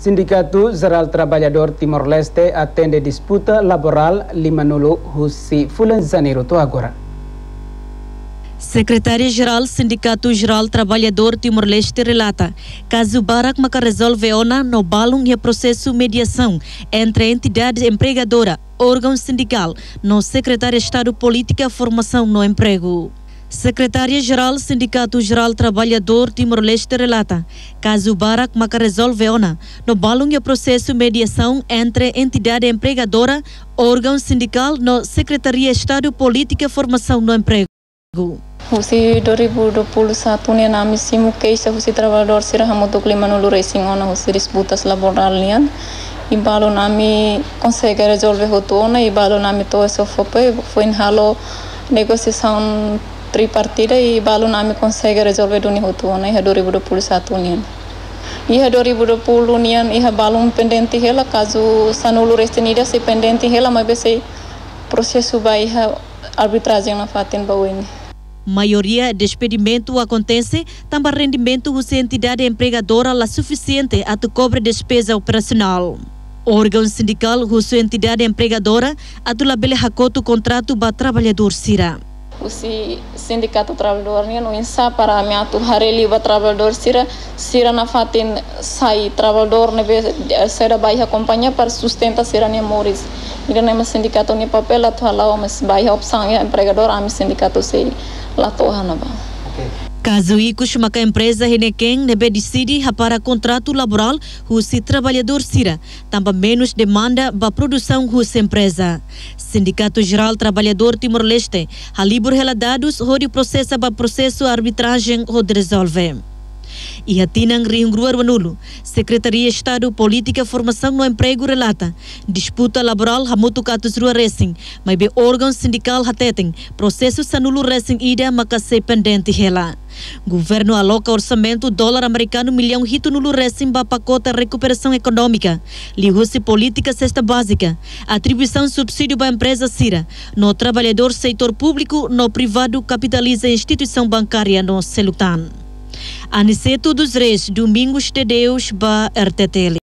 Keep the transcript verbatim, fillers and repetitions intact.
Sindicato Geral Trabalhador Timor-Leste atende disputa laboral Limanulu Husi Fulan Janeiro to agora. Secretária-Geral Sindicato Geral Trabalhador Timor-Leste relata caso Barak Maca resolve ona no balão e processo mediação entre entidade empregadora, órgão sindical, no Secretário de Estado Política Formação no Emprego. Secretária-Geral Sindicato Geral Trabalhador Timor-Leste relata caso Barak Maca resolve ona no balão e processo mediação entre entidade empregadora, órgão sindical, no Secretaria de Estado Política Formação no Emprego. Husi dua ribu dua puluh satu ni nami simu keisa husi trabalhador sirah hamutuk Limanulu racing ona husi disputas laboral nian ibalo nami consegue resolver rotona ibalo nami to eso foi foi halo negociação tripartida e ibalo nami consegue resolver duni rotona e dua ribu dua puluh satu nian e dua ribu dua puluh nian e balum pendente hela caso sanulu restinida se pendente hela mas bese processo vai arbitragem na fatin bawini. Maioria despedimento acontece, também rendimento da entidade empregadora lá suficiente a cobre despesa operacional. Órgão sindical da entidade empregadora a tu labele hakoto contrato ba trabalhador sira. O sindicato trabalhador ni no insa para me atu hareli ba trabalhador sira sira na fatin sai trabalhador nebe será baia companhia para sustenta sira ni moris. Ida nem sindicato ni papel atu halau mas baia opção empregador am sindicato sei lá torra na ba. Caso icos uma empresa Henequem nebe decide para contrato laboral o trabalhador sira, também menos demanda para produção da empresa. Sindicato Geral Trabalhador Timor-Leste, a libur dados onde processa para processo arbitragem onde resolve. E a Tinang Riungruar Wanulo, Secretaria de Estado Política Formação no Emprego relata disputa laboral hamutu katus rua racing, mas be órgão sindical hatetem processo sanulo racing ida makase pendente hela. Governo aloca orçamento dólar americano milhão hito nulo racing ba pacote recuperação econômica, lihusi política cesta básica, atribuição subsídio ba empresa sira, no trabalhador setor público, no privado capitaliza instituição bancária no Selutan. Aniceto dos Reis, Domingos de Deus, ba R T T L.